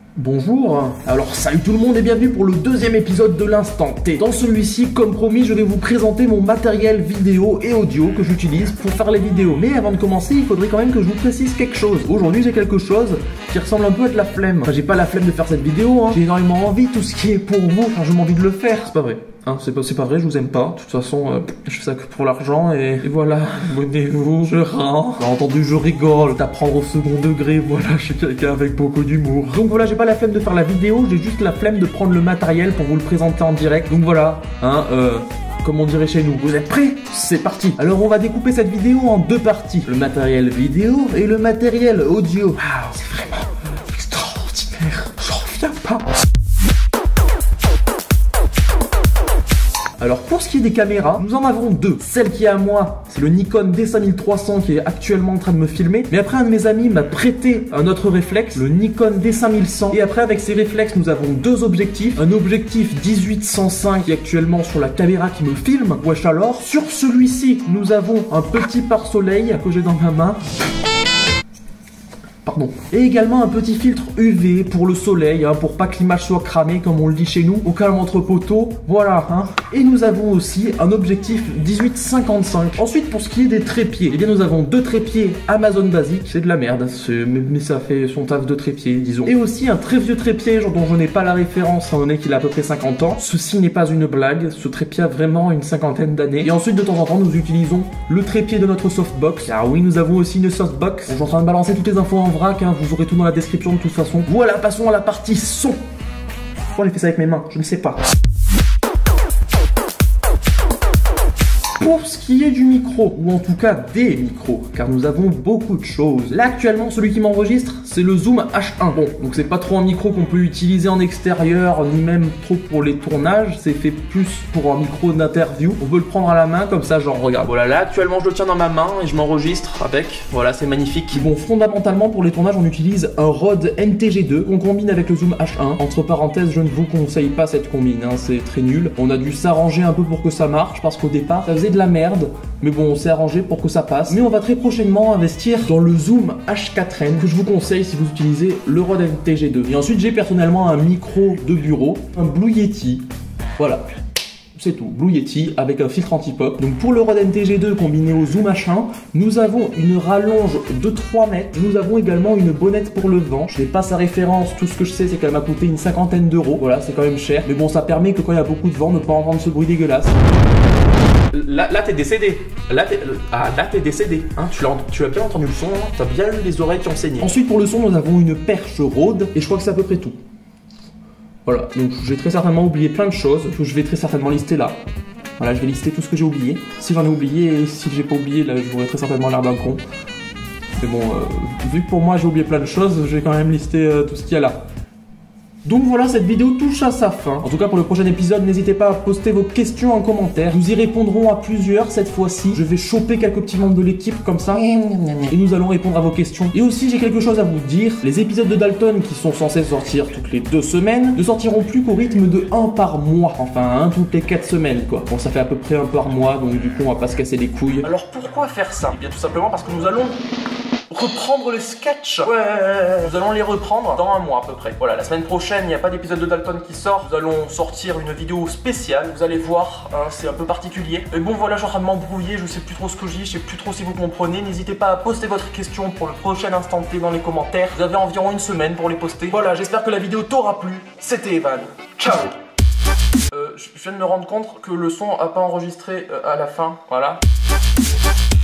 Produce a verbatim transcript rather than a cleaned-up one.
Bonjour, alors salut tout le monde et bienvenue pour le deuxième épisode de l'Instant T. Dans celui-ci, comme promis, je vais vous présenter mon matériel vidéo et audio que j'utilise pour faire les vidéos. Mais avant de commencer, il faudrait quand même que je vous précise quelque chose. Aujourd'hui, j'ai quelque chose qui ressemble un peu à de la flemme. Enfin, j'ai pas la flemme de faire cette vidéo, hein. J'ai énormément envie, tout ce qui est pour vous, enfin, j'ai envie de le faire. C'est pas vrai. Hein, c'est pas, pas vrai, je vous aime pas. De toute façon, euh, je fais ça que pour l'argent et, et voilà. Abonnez-vous, je rends. Bien entendu, je rigole. D'apprendre au second degré, voilà, je suis quelqu'un avec beaucoup d'humour. Donc voilà, j'ai pas la flemme de faire la vidéo, j'ai juste la flemme de prendre le matériel pour vous le présenter en direct. Donc voilà, hein, euh... comme on dirait chez nous. Vous êtes prêts? C'est parti. Alors on va découper cette vidéo en deux parties. Le matériel vidéo et le matériel audio. Waouh, c'est vraiment extraordinaire. J'en reviens pas. Alors pour ce qui est des caméras, nous en avons deux. Celle qui est à moi, c'est le Nikon D cinq mille trois cents qui est actuellement en train de me filmer. Mais après un de mes amis m'a prêté un autre réflexe, le Nikon D cinq mille cent. Et après avec ces réflexes, nous avons deux objectifs. Un objectif dix-huit cent cinq qui est actuellement sur la caméra qui me filme. Wesh alors. Sur celui-ci, nous avons un petit pare-soleil que j'ai dans ma main. Pardon. Et également un petit filtre U V pour le soleil, hein, pour pas que l'image soit cramée comme on le dit chez nous, au calme entre poteaux, voilà. Hein. Et nous avons aussi un objectif dix-huit cinquante-cinq. Ensuite pour ce qui est des trépieds, eh bien nous avons deux trépieds Amazon basique, c'est de la merde, mais, mais ça fait son taf de trépied disons. Et aussi un très vieux trépied dont je n'ai pas la référence étant donné qu'il a à peu près cinquante ans. Ceci n'est pas une blague, ce trépied a vraiment une cinquantaine d'années. Et ensuite de temps en temps nous utilisons le trépied de notre softbox, car oui nous avons aussi une softbox. Je suis en train de balancer toutes les infos en vrac, hein, vous aurez tout dans la description de toute façon. Voilà, passons à la partie son. Pourquoi j'ai fait ça avec mes mains? Je ne sais pas. Pour ce qui est du micro, ou en tout cas des micros, car nous avons beaucoup de choses. Là actuellement, celui qui m'enregistre, c'est le Zoom H un. Bon, donc c'est pas trop un micro qu'on peut utiliser en extérieur, ni même trop pour les tournages. C'est fait plus pour un micro d'interview. On peut le prendre à la main comme ça, genre regarde. Voilà, là actuellement je le tiens dans ma main et je m'enregistre avec. Voilà, c'est magnifique. Bon, fondamentalement pour les tournages, on utilise un Rode N T G deux qu'on combine avec le Zoom H un. Entre parenthèses, je ne vous conseille pas cette combine, hein, c'est très nul. On a dû s'arranger un peu pour que ça marche parce qu'au départ, ça faisait de la merde, mais bon on s'est arrangé pour que ça passe. Mais on va très prochainement investir dans le Zoom H quatre N que je vous conseille si vous utilisez le Rode N T G deux. Et ensuite j'ai personnellement un micro de bureau, un Blue Yeti, voilà. C'est tout, Blue Yeti avec un filtre anti-pop. Donc pour le Rode N T G deux combiné au Zoom H un, nous avons une rallonge de trois mètres. Nous avons également une bonnette pour le vent. Je n'ai pas sa référence, tout ce que je sais c'est qu'elle m'a coûté une cinquantaine d'euros. Voilà, c'est quand même cher. Mais bon, ça permet que quand il y a beaucoup de vent, ne pas entendre ce bruit dégueulasse. Là, là t'es décédé. Là t'es ah, là, t'es décédé. Hein, tu l'as tu as bien entendu le son, hein, t'as bien eu les oreilles qui ont saigné. Ensuite pour le son, nous avons une perche Rode et je crois que c'est à peu près tout. Voilà, donc je vais très certainement oublier plein de choses que je vais très certainement lister là. Voilà, je vais lister tout ce que j'ai oublié. Si j'en ai oublié et si j'ai pas oublié, là j'aurais très certainement l'air d'un con. Mais bon, euh, vu que pour moi j'ai oublié plein de choses, je vais quand même lister euh, tout ce qu'il y a là. Donc voilà, cette vidéo touche à sa fin. En tout cas pour le prochain épisode, n'hésitez pas à poster vos questions en commentaire. Nous y répondrons à plusieurs cette fois-ci. Je vais choper quelques petits membres de l'équipe comme ça. Et nous allons répondre à vos questions. Et aussi j'ai quelque chose à vous dire. Les épisodes de Dalton qui sont censés sortir toutes les deux semaines ne sortiront plus qu'au rythme de un par mois. Enfin, un toutes les quatre semaines quoi. Bon, ça fait à peu près un par mois, donc du coup on va pas se casser les couilles. Alors pourquoi faire ça? Eh bien tout simplement parce que nous allons reprendre les sketchs. Ouais, nous allons les reprendre dans un mois à peu près. Voilà, la semaine prochaine, il n'y a pas d'épisode de Dalton qui sort. Nous allons sortir une vidéo spéciale. Vous allez voir, hein, c'est un peu particulier. Mais bon, voilà, je suis en train de m'embrouiller. Je sais plus trop ce que je dis. Je sais plus trop si vous comprenez. N'hésitez pas à poster votre question pour le prochain Instant T dans les commentaires. Vous avez environ une semaine pour les poster. Voilà, j'espère que la vidéo t'aura plu. C'était Evan. Ciao. Euh, je viens de me rendre compte que le son a pas enregistré euh, à la fin. Voilà.